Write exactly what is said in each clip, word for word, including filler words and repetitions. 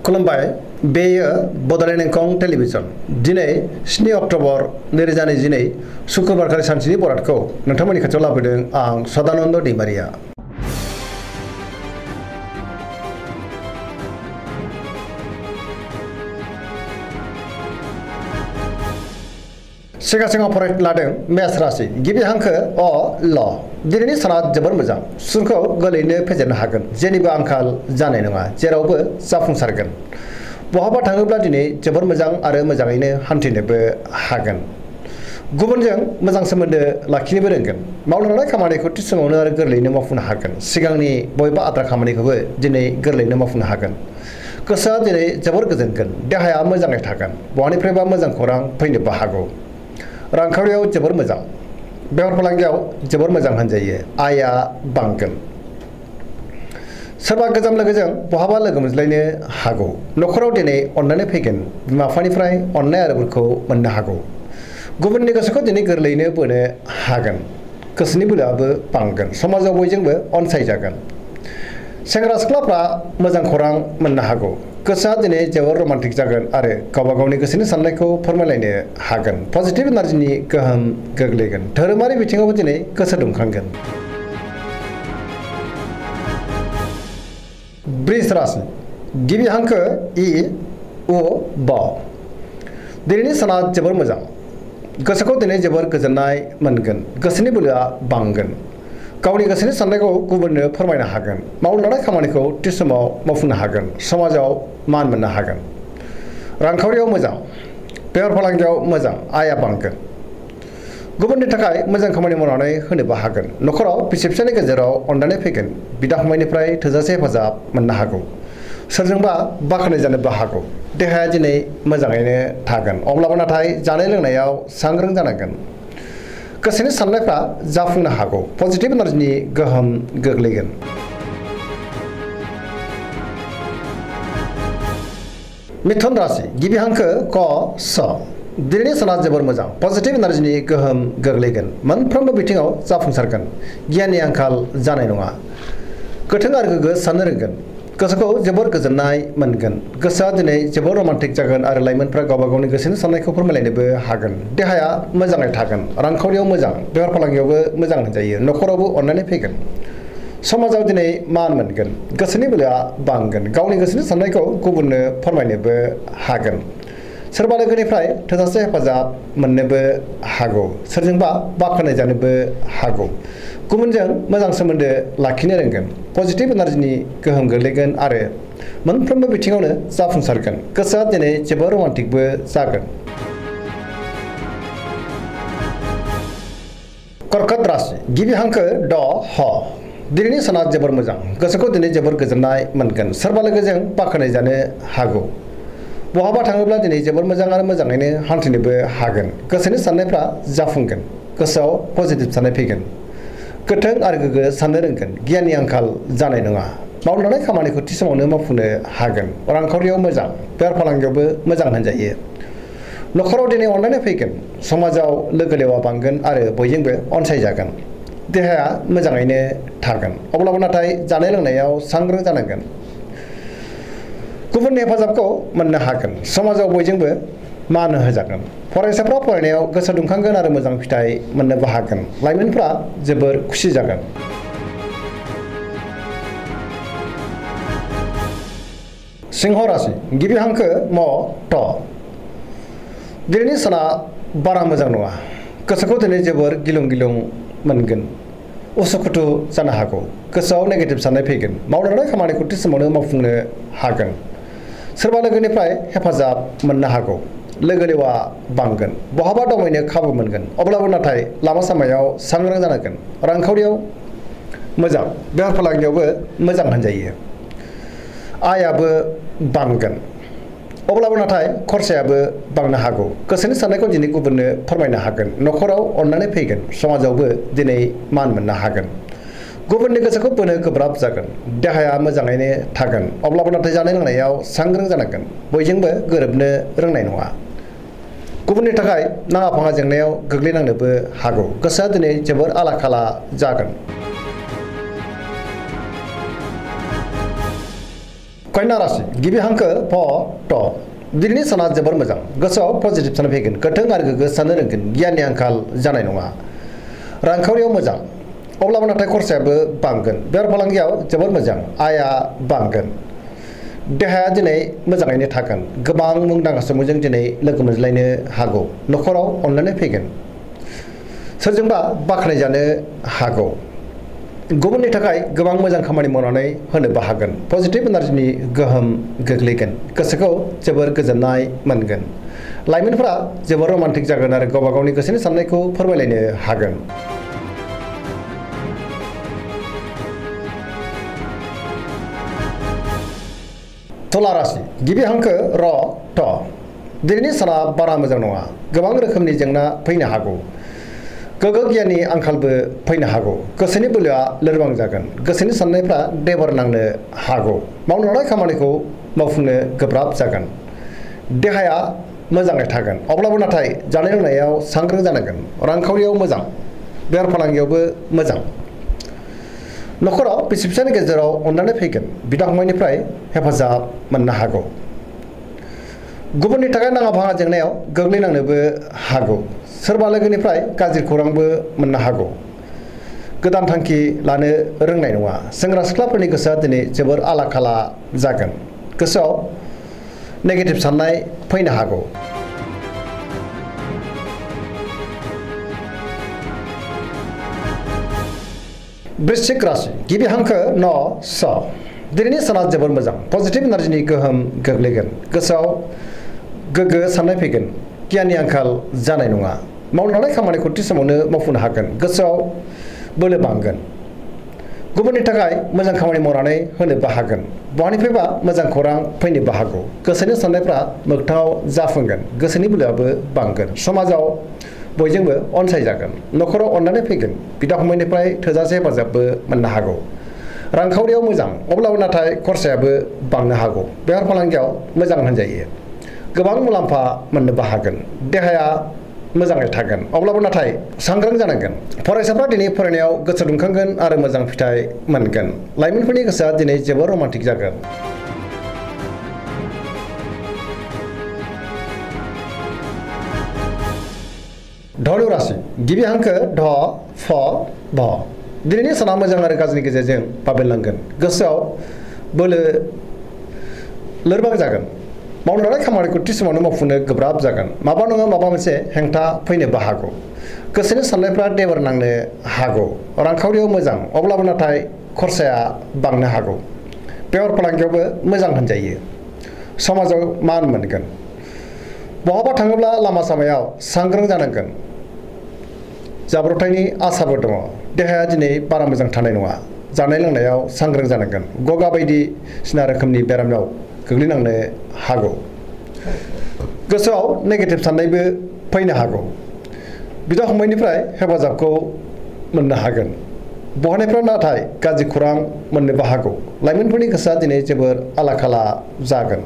खुलुमबाय बेयो बड'लेण्ड इंखं टेलिभिजन दिनै स्नि अक्ट'बर नैरोजा नैजिनै शुक्रबारखालि सानसेनि बरादखौ नोंथांमोननि खाथियाव लाबोदों आं सदानन्द दैमारिया। सिगां सिगां फरायनो लादों मेष राशि गिबि हांखो अ ल दिनैनि साना जोबोर मोजां सुरखौ गोरलैयैनो फेजेननो हागोन जेनिबो आंखाल जानाय नङा जेरावबो जाफुंसारगोन बहाबा थाङोब्ला दिनै जोबोर मोजां आरो मोजाङैनो हान्थिनोबो हागोन गुबुनजों मोजां सोमोन्दो लाखिनोबो रोंगोन मावनो लानाय खामानिखौ थि समावनो आरो गोरलैयैनो मावफुंनो हागोन सिगांनि बबेबा आद्रा खामानिखौबो दिनै गोरलैयैनो मावफुंनो हागोन गोसोआ दिनै जोबोर गोजोनगोन देहाया मोजाङै थागोन बहानिफ्रायबा मोजां खौरां फैनोबो हागौ रांखावरियाव जोबोर मोजां बेफार फालांगियाव जोबोर मोजां होनजायो आयआ बांगोन सोरबा गोजाम लोगोजों बहाबा लोगो मोनज्लायनो हागौ न'खराव दिनै अननानै फैगोन बिमा बिफानिफ्राय अननाय आरो बोरखौ मोननो हागौ गुबुननि गोसोखौ दिनै गोरलैयैनो बोनो हागोन गोसोनि बोलोआबो बांगोन समाजाव बयजोंबो अनसायजागोन सेंग्रा सिख्लाफ्रा मोजां खौरां मोननो हागौ गोसोआ दिनै जोबोर रमान्टिक जागोन आरो गावबा गावनि गोसोनि साननायखौ फोरमायलायनो हागोन पजिटिभ एनार्जिनि गोहोम गोग्लैगोन धोरोमारि बिथिङावबो दिनै गोसो दुंखांगोन वृष राशि गिबि हांखो इ उ ब दिनैनि साना जोबोर मोजां गोसोखौ दिनै जोबोर गोजोननाय मोनगोन गोसोनि बोलोआ बांगोन गावनि गोसोनि साननायखौ गुबुननो फोरमायनो हागोन मावनो लानाय खामानिखौ थि समाव मावफुंनो हागोन समाजाव मान मोननो हागोन रांखावरियाव मोजां बेफार फालांगियाव मोजां आयआ बांगोन गुबुननि थाखाय मोजां खामानि मावनानै होनोबो हागोन न'खराव बिसि फिसायनि गेजेराव अननानै फैगोन बिदा फंबायनिफ्राय थोजासे हेफाजाब मोननो हागौ सोरजोंबा बाख्नाय जानोबो हागौ देहाया दिनै मोजाङैनो थागोन अब्लाबो नाथाय जानाय लोंनायाव सांग्रां जानांगोन गोसोनि साननायफ्रा जाफुंनो हागौ पजिटिभ एनार्जिनि गोहोम गोग्लैगोन मिथुन राशि गिबि हांखो क स दिनैनि साना जोबोर मोजां पजिटिभ एनार्जिनि गोहोम गोग्लैगोन मोनफ्रोमबो बिथिङाव जाफुंसारगोन गियाननि आंखाल जानाय नङा गोथों आरो गोग्गो साननो रोंगोन गोसोखौ जोबोर गोजोननाय मोनगोन गोसोआ दिनै जोबोर रमान्टिक जागोन आरो लाइमोनफ्रा गावबा गावनि गोसोनि साननायखौ फोरमायलायनोबो हागोन देहाया मोजाङै थागोन रांखावरियाव मोजां बेफार फालांगियावबो मोजां होनजायो न'खरावबो अननानै फैगोन समाजाव दिनै मान मोनगोन गोसोनि बोलोआ बांगोन गावनि गोसोनि साननायखौ गुबुननो फोरमायनोबो हागोन सोरबा लोगोनिफ्राय थोजासे हेफाजाब मोननोबो हागौ सोरजोंबा बाख्नाय जानोबो हागौ गुबुनजों मोजां सोमोन्दो लाखिनो रोंगोन पजिटिभ एनार्जिनि गोहोम गोग्लैगोन आरो मोनफ्रोमबो बिथिङावनो जाफुंसारगोन गोसोआ दिनै जोबोर रमान्टिकबो जागोन कर्कट राशि गिबि हांखो ड ह दिनैनि साना जोबोर मोजां गोसोखौ दिनै जोबोर गोजोननाय मोनगोन सोरबा लोगोजों बाख्नाय जानो हागौ बहाबा थाङोब्ला दिनै जोबोर मोजां आरो मोजाङैनो हान्थिनोबो हागोन गोसोनि साननायफ्रा जाफुंगोन गोसोआव पजिटिभ साननाय फैगोन गोथों आरो गोग्गो साननो रोंगोन गियाननि आंखाल जानाय नङा मावनो लानाय खामानिखौ थि समावनो मावफुंनो हागोन रांखावरियाव मोजां बेफार फालांगियावबो मोजां होनजायो न'खराव दिनै अनलायनाय फैगोन समाजाव लोगो लेवा बांगोन आरो बयजोंबो अनसायजागोन देहाया मोजाङैनो थागोन अब्लाबो नाथाय जानाय लोंनायाव सांग्रां जानांगोन गुबुननि हेफाजाबखौ मोननो हागोन समाजाव बयजोंबो मान होजागोन फरायसाफ्रा फरायनायाव गोसो दुंखांगोन आरो मोजां फिथाइ मोननोबो हागोन लाइमोनफ्रा जोबोर खुसि जागोन सिंह राशि गिबि हांखो म ट दिनैनि साना बारा मोजां नङा गोसोखौ दिनै जोबोर गिलुं गिलुं मोनगोन उसुखुथु जानो हागौ गोसोआव नेगेटिभ साननाय फैगोन मावनो लानाय खामानिखौ थि समावनो मावफुंनो हागोन सोरबा लोगोनिफ्राय हेफाजाब मोननो हागौ लोगो लेवा बांगोन बहाबा दावबायनो खाबु मोनगोन अब्लाबो नाथाय लामा सामायाव सांग्रां जानांगोन रांखावरियाव मोजां बेफार फालांगियावबो मोजां होनजायो आयआबो बांगोन अब्लाबो नाथाय खरसायाबो बांनो हागौ गोसोनि साननायखौ दिनै गुबुननो फोरमायनो हागोन न'खराव अननानै फैगोन समाजावबो दिनै मान मोननो हागोन गुबुननि गोसोखौ बोनो गोब्राब जागोन देहाया मोजाङैनो थागोन अब्लाबो नाथाय जानाय लोंनायाव सांग्रां जानांगोन बयजोंबो गोरोबनो रोंनाय नङा गुबुननि थाखाय नाङा फाङा जेंनायाव गोग्लैनांनोबो हागौ गोसोआ दिनै जोबोर आला खाला जागोन कन्या राशि गिबि हांखो फ ट दिनैनि साना जोबोर मोजां गोसोआव पजिटिभ साननाय फैगोन गोथों आरो गोग्गो साननो रोंगोन गियाननि आंखाल जानाय नङा रांखावरियाव मोजां अब्लाबो नाथाय खरसायाबो बांगोन बेफार फालांगियाव जोबोर मोजां आया बांगोन देहाया दिनै मोजाङैनो थागोन गोबां मुंदांखा सुबुंजों दिनै लोगो मोनज्लायनो हागौ नखराव अनलायनाय फैगोन सोरजोंबा बाख्नायजानो हागौ गुबुननि थाखाय गोबां मोजां खामानि मावनानै होनोबो हागोन पजिटिभ एनार्जिनि गोहोम गोग्लैगोन गोसोखौ जोबोर गोजोननाय मोनगोन लाइमोनफोरा जोबोर रमान्टिक जागोन आरो गावबा गावनि गोसोनि साननायखौ फोरमायलायनो हागोन तुला राशि गिबि हांखो र ट दिनैनि साना बारा मोजां नङा गोबां रोखोमनि जेंना फैनो हागौ गोग्गो गियाननि आंखालबो फैनो हागौ गोसोनि बोलोआ लोरबां जागोन गोसोनि साननायफ्रा देबर नांनो हागौ मावनो लानाय खामानिखौ मावफुंनो गोब्राब जागोन देहाया मोजाङै थागोन अब्लाबो नाथाय जानाय लोंनायाव सांग्रां जानांगोन रांखावरियाव मोजां बेफार फालांगियावबो मोजां नखराव बिसि फिसायनि गेजेराव अनलायनाय फैगोन बिदा फंबायनिफ्राय हेफाजाब मोननो हागौ गुबुननि थाखाय नाङा फाङा जेंनायाव गोग्लैनांनोबो हागौ सोरबा लोगोनिफ्राय गाज्रि खौरांबो मोननो हागौ गोदान थांखि लानो रोंनाय नङा सेंग्रा सिख्लाफोरनि गोसोआ दिनै जोबोर आला खाला जागोन गोसोआव नेगेटिभ साननाय फैनो हागौ वृश्चिक राशि गिबि हांखो न स दिनैनि साना जोबोर मोजां पजिटिभ एनार्जिनि गोहोम गोग्लैगोन गोसोआव गोग्गो साननाय फैगोन गियाननि आंखाल जानाय नङा मावनो लानाय खामानिखौ थि समावनो मावफुंनो हागोन गोसोआव बोलो बांगोन गुबुननि थाखाय मोजां खामानि मावनानै होनोबो हागोन बहानिफ्रायबा मोजां खौरां फैनोबो हागौ गोसोनि साननायफ्रा मोगथाङाव जाफुंगोन गोसोनि बोलोआबो बांगोन समाजाव बयजोंबो अनसायजागोन नखराव अननानै फैगोन बिदा फंबायनिफ्राय थोजासे हेफाजाबबो मोननो हागौ रांखावरियाव मोजां अब्लाबो नाथाय खरसायाबो बांनो हागौ बेफार फालांगियाव मोजां होनजायो गोबां मुलाम्फा मोननोबो हागोन देहाया मोजाङै थागोन अब्लाबो नाथाय सांग्रां जानांगोन फरायसाफ्रा दिनै फरायनायाव गोसो दुंखांगोन आरो मोजां फिथाइ मोनगोन लाइमोनफोरनि गोसोआ दिनै जोबोर रमान्टिक जागोन धनु राशि गिबि हांखो ध फ भ दिनैनि साना मोजां आरो गाज्रिनि गेजेरजों बाबेनलांगोन गोसोआव बोलो लोरबां जागोन मावनो लानाय खामानिखौ थि समावनो मावफुंनो गोब्राब जागोन माबा नङा माबा मोनसे हेंथा फैनोबो हागौ गोसोनि साननायफ्रा देबर नांनो हागौ रांखावरियाव मोजां अब्लाबो नाथाय खरसाया बांनो हागौ बेफार फालांगियावबो मोजां होनजायो समाजाव मान मोनगोन बहाबा थाङोब्ला लामा सामायाव सांग्रां जानांगोन जाब्रबथायनि आसाबो दङ देहाया दिनै बारा मोजां थानाय नङा जानाय लोंनायाव सांग्रां जानांगोन गगा बायदिसिना रोखोमनि बेरामाव गोग्लैनांनो हागौ गोसोआव नेगेटिभ साननायबो फैनो हागौ बिदा फंबायनिफ्राय हेफाजाबखौ मोननो हागोन बहानिफ्राय नाथाय गाज्रि खौरां मोननोबो हागौ लाइमोनफोरनि गोसोआ दिनै जोबोर आला खाला जागोन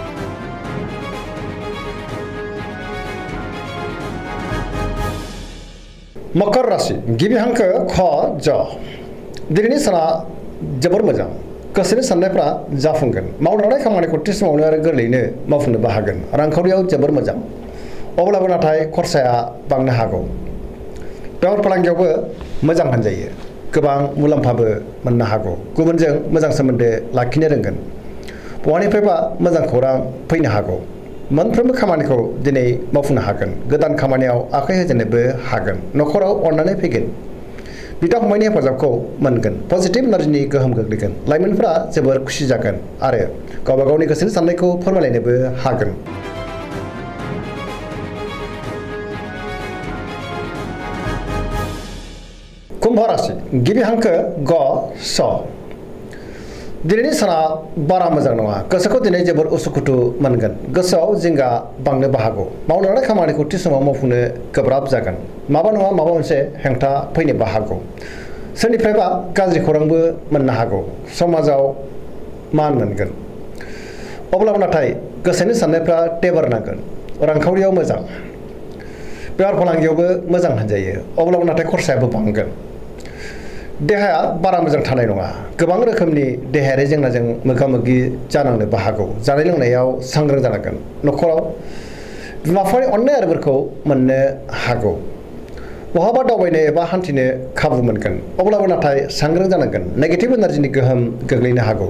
मकर राशि गिबि हांखो ख ज दिनैनि साना जोबोर मोजां गोसोनि साननायफ्रा जाफुंगोन मावनो लानाय खामानिखौ थि समावनो आरो गोरलैयैनो मावफुंनोबो हागोन रांखावरियाव जोबोर मोजां अब्लाबो नाथाय खरसाया बांनो हागौ बेफार फालांगियावबो मोजां होनजायो गोबां मुलाम्फाबो मोननो हागौ गुबुनजों मोजां सोमोन्दो लाखिनो रोंगोन बहानिफ्रायबा मोजां खौरां फैनो हागौ मोनफ्रोमबो खामानिखौ दिनै मावफुंनो हागोन गोदान खामानियाव आखाइ होजेननोबो हागोन नखराव अननानै फैगोन बिदा फंबायनि हेफाजाबखौ मोनगोन पजिटिभ एनार्जिनि गोहोम गोग्लैगोन लाइमोनफोरा जोबोर खुसि जागोन आरो गावबा गावनि गोसोनि साननायखौ फोरमायलायनोबो हागोन कुम्भ राशि गिबि हांखो ग स दिनैनि साना बारा मोजां नङा गोसोखौ दिनै जोबोर उसुखुथु मोनगोन गोसोआव जिंगा बांनोबो हागौ मावनो लानाय खामानिखौ थि समाव मावफुंनो गोब्राब जागोन माबा नङा माबा मोनसे हेंथा फैनोबो हागौ सोरनिफ्रायबा गाज्रि खौरांबो मोननो हागौ समाजाव मान मोनगोन अब्लाबो नाथाय गोसोनि साननायफ्रा टेबर नांगोन रांखावरियाव मोजां बेफार फालांगियावबो मोजां होनजायो अब्लाबो नाथाय खरसायाबो बांगोन देहाया बारा मोजां थानाय नङा गोबां रोखोमनि देहायारि जेंनाजों मोगा-मोगि जानांनोबो हागौ जानाय लोंनायाव सांग्रां जानांगोन न'खराव बिमा-बिफानि अननाय आरिफोरखौ मोननो हागौ बहाबा दावबायनो एबा हान्थिनो खाबु मोनगोन अब्लाबो नाथाय सांग्रां जानांगोन नेगेटिभ एनार्जिनि गोहोम गोग्लैनो हागौ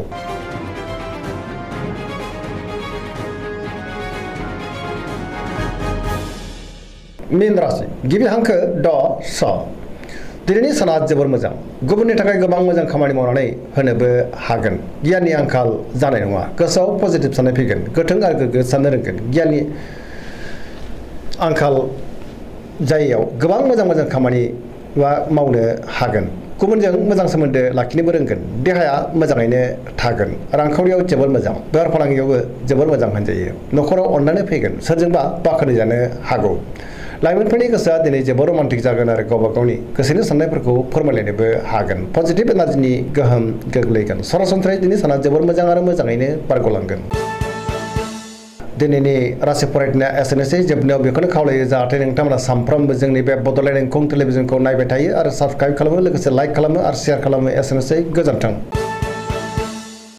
मीन राशि गिबि हांखो ड स दिनैनि साना जोबोर मोजां गुबुननि थाखाय गोबां मोजां खामानि मावनानै होनोबो हागोन गियाननि आंखाल जानाय नङा गोसोआव पजिटिभ साननाय फैगोन गोथों आरो गोग्गो साननो रोंगोन गियाननि आंखाल जायैयाव गोबां मोजां मोजां खामानि मावनो हागोन गुबुनजों मोजां सोमोन्दो लाखिनोबो रोंगोन देहाया मोजाङैनो थागोन रांखावरियाव जोबोर मोजां बेफार फालांगियावबो जोबोर मोजां होनजायो न'खराव अननानै फैगोन सोरजोंबा बाख्नायजानो हागौ लाइमोनफोरनि गोसोआ दिनै जोबोर रमान्टिक जागोन आरो गावबा गावनि गोसोनि साननायफोरखौ फोरमायलायनोबो हागोन पजिटिभ एनार्जिनि गोहोम गोग्लैगोन सरासनस्रायै दिनै साना जोबोर मोजां आरो मोजाङैनो बारग'लांगोन दिनैनि राशि फरायनाया एसेनोसै जोबनायाव बेखौनो खावलायो जाहाथे नोंथांमोना सानफ्रोमबो जोंनि बे बड'लेण्ड इंखं टेलिभिजनखौ नायबाय थायो आरो साबस्क्राइब खालामो लोगोसे लाइक खालामो आरो शेयार खालामो एसेनोसै गोजोन्थों